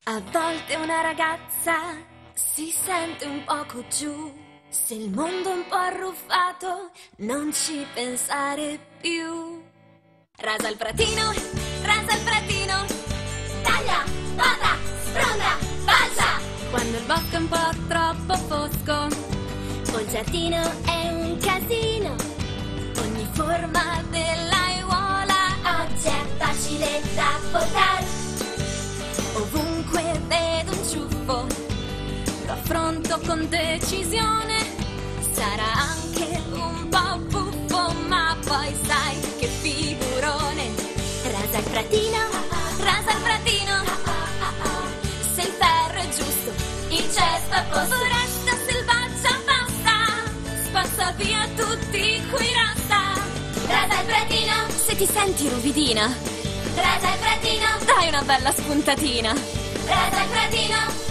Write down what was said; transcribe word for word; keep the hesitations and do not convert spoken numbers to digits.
A volte una ragazza si sente un poco giù, se il mondo è un po' arruffato non ci pensare più. Rasa il pratino, rasa il pratino, taglia, bada, sfronda, balza. Quando il bosco è un po' troppo fosco o il giardino è un casino, ogni forma dell'aiuola oggi è facile da portare. Ovunque vedo un ciuffo, lo affronto con decisione. Sarà anche un po' buffo, ma poi sai che figurone. Rasa il pratino, rasa il pratino, se il ferro è giusto, il cesto a posto. Foresta selvaggia basta, spazza via tutti qui rasta. Rasa il pratino, se ti senti ruvidina, rasa il pratino, dai una bella spuntatina. Rasa il pratino.